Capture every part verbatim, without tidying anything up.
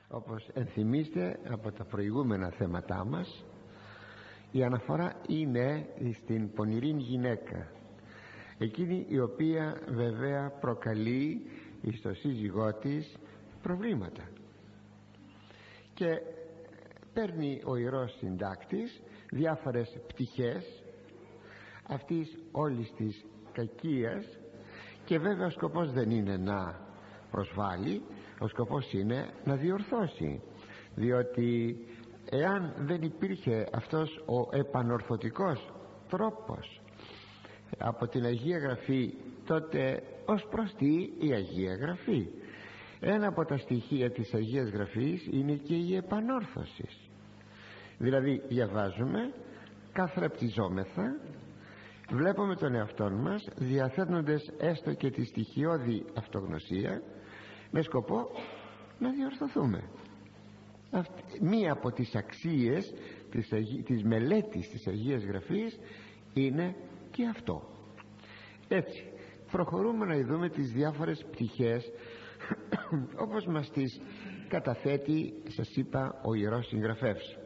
Όπως ενθυμίστε από τα προηγούμενα θέματά μας, η αναφορά είναι στην πονηρή γυναίκα, εκείνη η οποία βέβαια προκαλεί στο σύζυγό της προβλήματα, και παίρνει ο Ιερός Συντάκτης διάφορες πτυχές αυτής όλης της κακίας, και βέβαια ο σκοπός δεν είναι να προσβάλλει, ο σκοπός είναι να διορθώσει, διότι εάν δεν υπήρχε αυτός ο επανορθωτικός τρόπος από την Αγία Γραφή, τότε ως προς τι η Αγία Γραφή? Ένα από τα στοιχεία της Αγίας Γραφής είναι και η επανόρθωση. Δηλαδή διαβάζουμε, καθρεπτιζόμεθα, βλέπουμε τον εαυτόν μας, διαθέτοντας έστω και τη στοιχειώδη αυτογνωσία, με σκοπό να διορθωθούμε. Αυτή, μία από τις αξίες της, Αγί... της μελέτης της Αγίας Γραφής είναι και αυτό. Έτσι προχωρούμε να δούμε τις διάφορες πτυχές όπως μας τις καταθέτει, σας είπα, ο Ιερός Συγγραφεύς.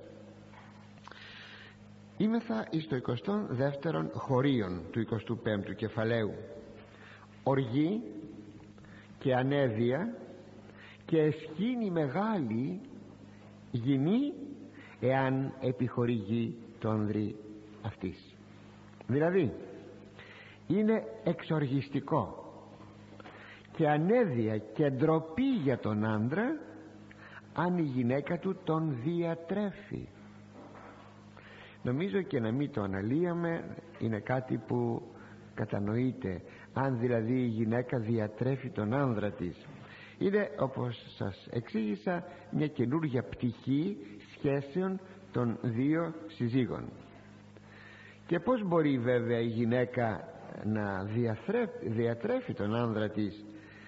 Είμεθα εις το εικοστό δεύτερον χωρίον του εικοστού πέμπτου κεφαλαίου. Οργή και ανέδεια και εσχήνη μεγάλη γινή, εάν επιχορηγεί το ανδρή αυτής. Δηλαδή είναι εξοργιστικό και ανέδεια και ντροπή για τον άντρα αν η γυναίκα του τον διατρέφει. Νομίζω και να μην το αναλύαμε, είναι κάτι που κατανοείται. Αν δηλαδή η γυναίκα διατρέφει τον άνδρα της, είναι, όπως σας εξήγησα, μια καινούργια πτυχή σχέσεων των δύο συζύγων. Και πώς μπορεί βέβαια η γυναίκα να διατρέφει, διατρέφει τον άνδρα της?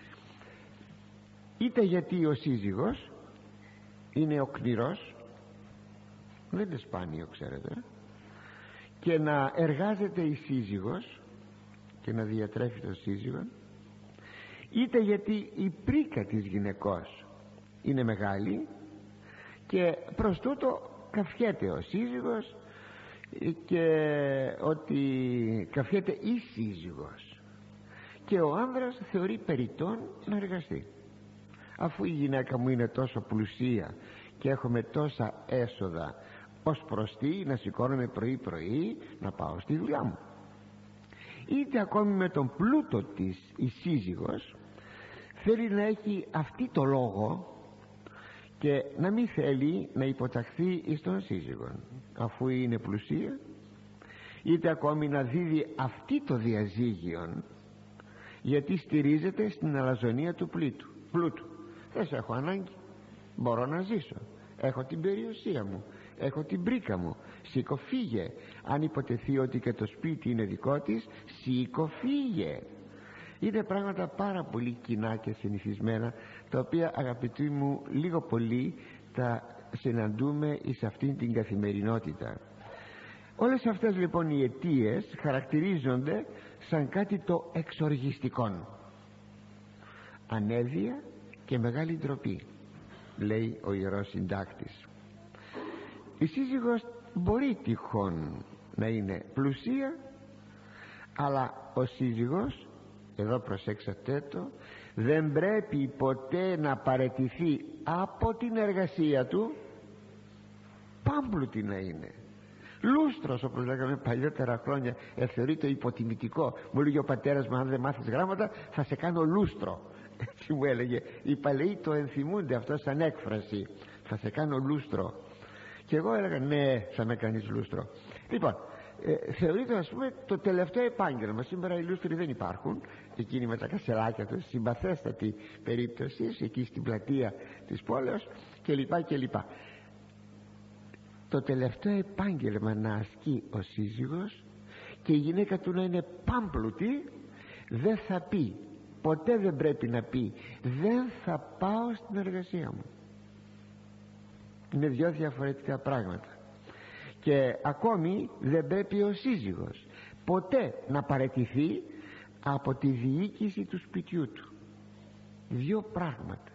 Είτε γιατί ο σύζυγος είναι οκνηρός, δεν είναι σπάνιο, ξέρετε, και να εργάζεται η σύζυγος και να διατρέφει τον σύζυγο, είτε γιατί η πρίκα της γυναικός είναι μεγάλη και προς τούτο καφιέται ο σύζυγος, και ότι καφιέται η σύζυγος και ο άνδρας θεωρεί περιττόν να εργαστεί. Αφού η γυναίκα μου είναι τόσο πλουσία και έχουμε τόσα έσοδα, ως προς τι να σηκώνομαι πρωί πρωί να πάω στη δουλειά μου? Είτε ακόμη με τον πλούτο της η σύζυγος θέλει να έχει αυτή το λόγο και να μην θέλει να υποταχθεί εις τον σύζυγο αφού είναι πλουσία, είτε ακόμη να δίδει αυτή το διαζύγιον γιατί στηρίζεται στην αλαζονία του πλούτου. πλούτου δεν σε έχω ανάγκη, μπορώ να ζήσω, έχω την περιουσία μου, έχω την πρίκα μου, σήκω φύγε. Αν υποτεθεί ότι και το σπίτι είναι δικό της, σήκω φύγε. Είναι πράγματα πάρα πολύ κοινά και συνηθισμένα, τα οποία, αγαπητοί μου, λίγο πολύ τα συναντούμε εις αυτήν την καθημερινότητα. Όλες αυτές λοιπόν οι αιτίες χαρακτηρίζονται σαν κάτι το εξοργιστικό. Ανέδεια και μεγάλη ντροπή, λέει ο Ιερός Συντάκτης. Η σύζυγος μπορεί τυχόν να είναι πλουσία, αλλά ο σύζυγος, εδώ προσέξατε το, δεν πρέπει ποτέ να παραιτηθεί από την εργασία του, πάμπλουτη να είναι. Λούστρος, όπως λέγαμε παλιότερα χρόνια, θεωρείται υποτιμητικό. Μου έλεγε ο πατέρας μου, αν δεν μάθεις γράμματα θα σε κάνω λούστρο. Έτσι μου έλεγε. Οι παλαιοί το ενθυμούνται αυτό σαν έκφραση, θα σε κάνω λούστρο. Και εγώ έλεγα ναι, θα με κάνεις λούστρο. Λοιπόν, ε, θεωρείται, ας πούμε, το τελευταίο επάγγελμα. Σήμερα οι λούστροι δεν υπάρχουν, εκείνοι με τα κασεράκια τους, συμπαθέστατη περίπτωση εκεί στην πλατεία της πόλεως κλπ κλπ. Το τελευταίο επάγγελμα να ασκεί ο σύζυγος και η γυναίκα του να είναι πάμπλουτη, δεν θα πει, ποτέ δεν πρέπει να πει, δεν θα πάω στην εργασία μου. Είναι δυο διαφορετικά πράγματα. Και ακόμη δεν πρέπει ο σύζυγος ποτέ να παραιτηθεί από τη διοίκηση του σπιτιού του. Δύο πράγματα.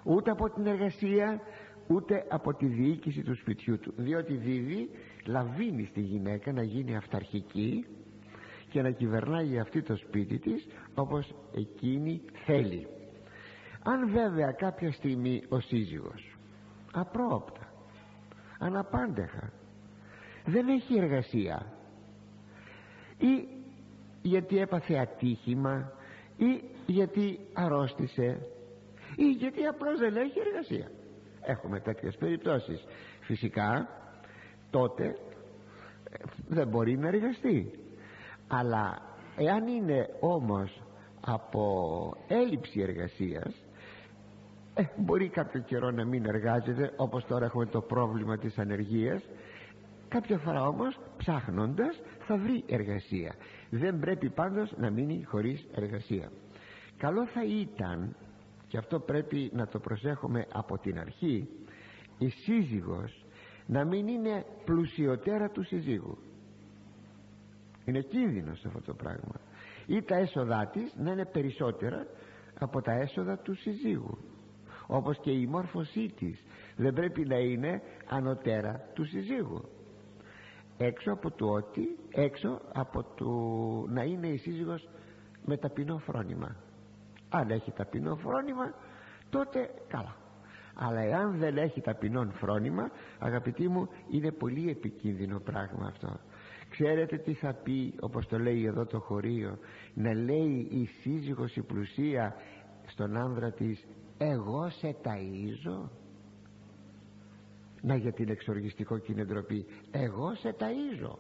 ούτε από την εργασία, ούτε από τη διοίκηση του σπιτιού του, διότι δίδει λαβίνει στη γυναίκα να γίνει αυταρχική και να κυβερνάει αυτή το σπίτι της όπως εκείνη θέλει. Αν βέβαια κάποια στιγμή ο σύζυγος απρόοπτα, αναπάντεχα, δεν έχει εργασία, ή γιατί έπαθε ατύχημα, ή γιατί αρρώστησε, ή γιατί απλώς δεν έχει εργασία, έχουμε τέτοιες περιπτώσεις, φυσικά τότε δεν μπορεί να εργαστεί. Αλλά εάν είναι όμως από έλλειψη εργασίας, ε, μπορεί κάποιο καιρό να μην εργάζεται, όπως τώρα έχουμε το πρόβλημα της ανεργίας. Κάποια φορά όμως, ψάχνοντας, θα βρει εργασία. Δεν πρέπει πάντως να μείνει χωρίς εργασία. Καλό θα ήταν, και αυτό πρέπει να το προσέχουμε από την αρχή, η σύζυγος να μην είναι πλουσιωτέρα του συζύγου. Είναι κίνδυνος αυτό το πράγμα. Ή τα έσοδά της να είναι περισσότερα από τα έσοδα του συζύγου, όπως και η μόρφωσή της δεν πρέπει να είναι ανωτέρα του συζύγου. Έξω από το ότι, έξω από το να είναι η σύζυγος με ταπεινό φρόνημα. Αν έχει ταπεινό φρόνημα, τότε καλά. Αλλά εάν δεν έχει ταπεινό φρόνημα, αγαπητοί μου, είναι πολύ επικίνδυνο πράγμα αυτό. Ξέρετε τι θα πει, όπως το λέει εδώ το χωρίο, να λέει η σύζυγος η πλουσία στον άνδρα της, εγώ σε ταΐζω? Να, για την εξοργιστικό και είναι ντροπή. Εγώ σε ταΐζω.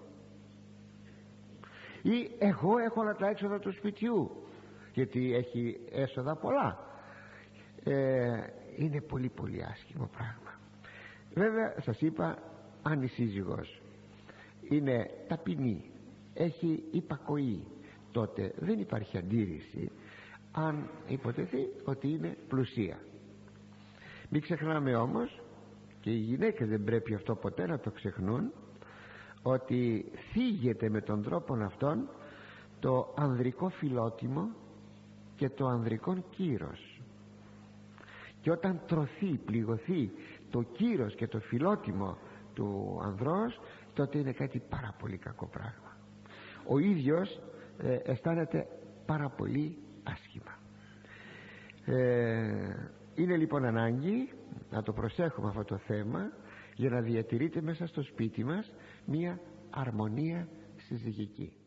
Ή εγώ έχω όλα τα έξοδα του σπιτιού, γιατί έχει έσοδα πολλά. ε, Είναι πολύ πολύ άσχημο πράγμα. Βέβαια σας είπα, αν η σύζυγος είναι ταπεινή, έχει υπακοή, τότε δεν υπάρχει αντίρρηση αν υποτεθεί ότι είναι πλουσία. Μην ξεχνάμε όμως, και οι γυναίκες δεν πρέπει αυτό ποτέ να το ξεχνούν, ότι θίγεται με τον τρόπο αυτόν το ανδρικό φιλότιμο και το ανδρικό κύρος. Και όταν τρωθεί, πληγωθεί το κύρος και το φιλότιμο του ανδρός, τότε είναι κάτι πάρα πολύ κακό πράγμα. Ο ίδιος ε, αισθάνεται πάρα πολύ άσχημα. ε, Είναι λοιπόν ανάγκη να το προσέχουμε αυτό το θέμα, για να διατηρείται μέσα στο σπίτι μας μία αρμονία συζυγική.